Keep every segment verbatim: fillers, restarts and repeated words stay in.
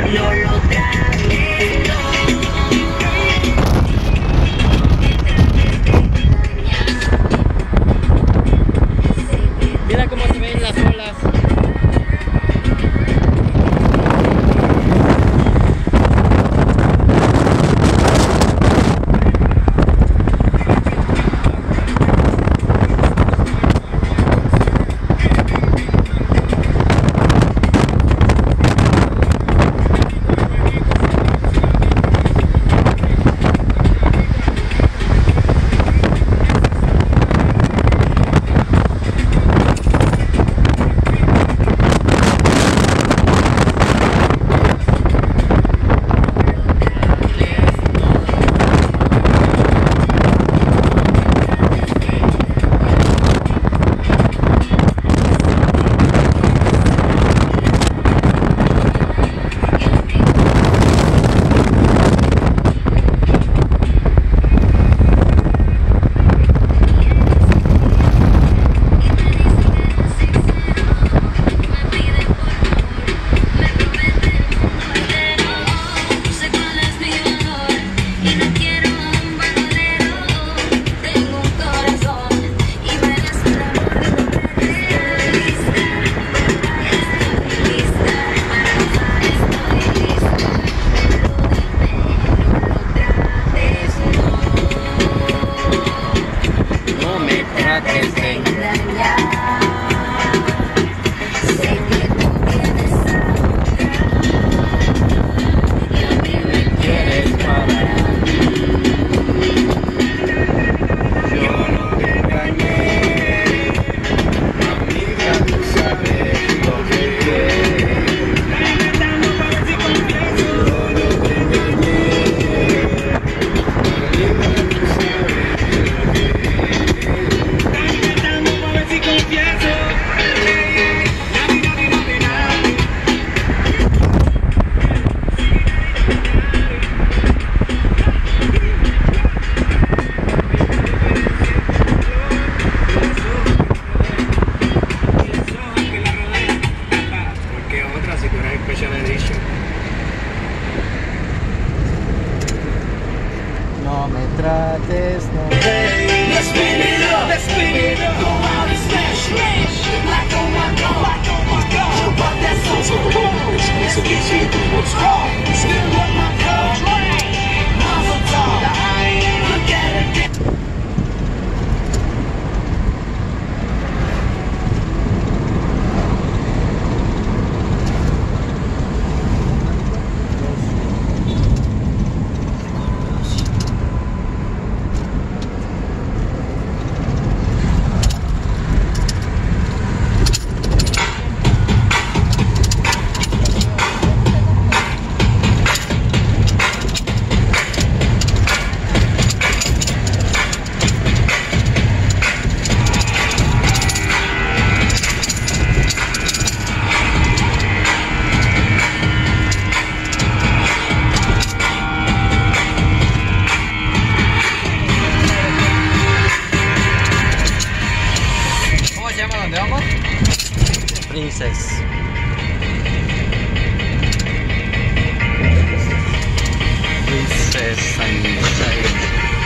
lo lograste todo. Mira cómo se ven las olas. No me trates, no me... Let's spin it up, let's spin it up. Go out and smash, smash. Like oh my god, like oh my god. But that's so cool. Let's get you through what's wrong. Still love my car. Mazel tov. Look at it. ¿Dónde vamos? Princess. Princess Sunshine.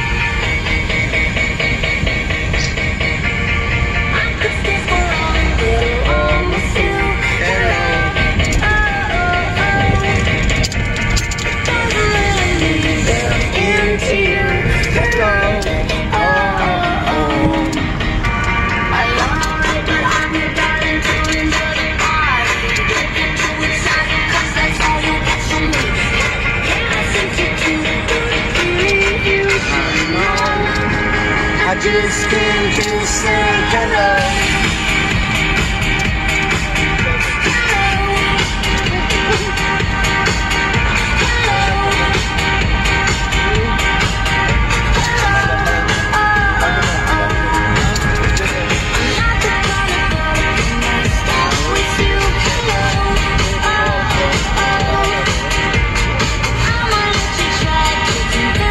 I just came to say hello.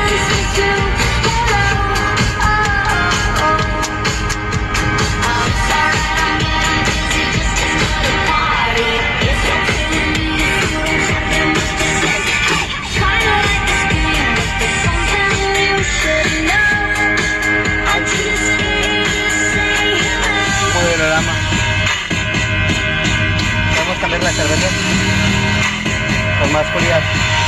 Outside Son más frías.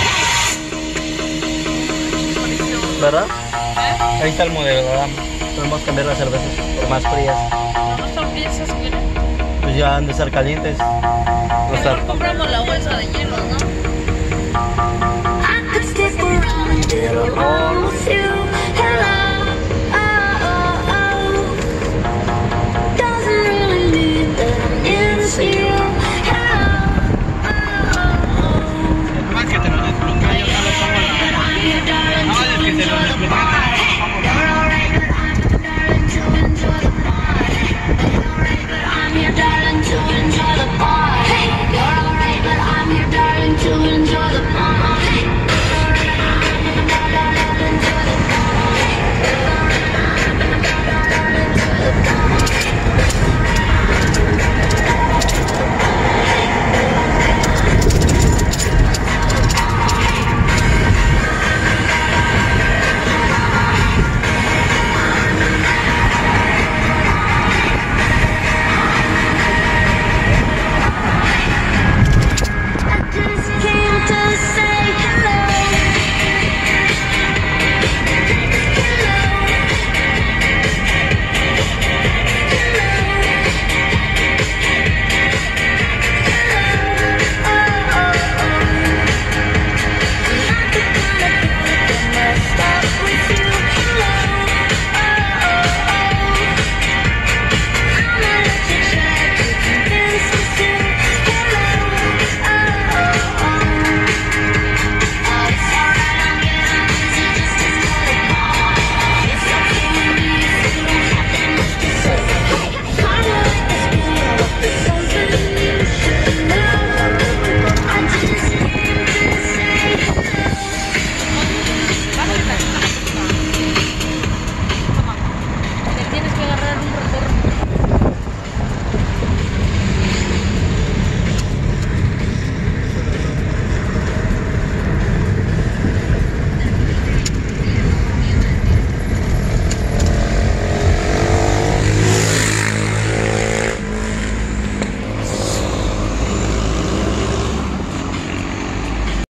¿Verdad? ¿Eh? Ahí está el modelo, ¿verdad? Podemos cambiar las cervezas por más frías. ¿No están frías esas que vienen? Pues ya han de estar calientes. No está- Mejor compramos la bolsa de hielo, ¿no? I could stick around and get along with you. Hello, oh, oh, oh. Doesn't really mean that I'm into you. Hello, oh, oh, Nomás que te lo desbloqueo, yo no lo pongo en la oh. I'm your darling No, to es que te lo enjoy the desbloqueo. party. You're alright, but I'm your darling to enjoy the party. You're alright, but I'm your darling to enjoy the party. You're alright, but I'm your darling to enjoy the party. I just came to say hello. Te tienes que agarrar un retorno.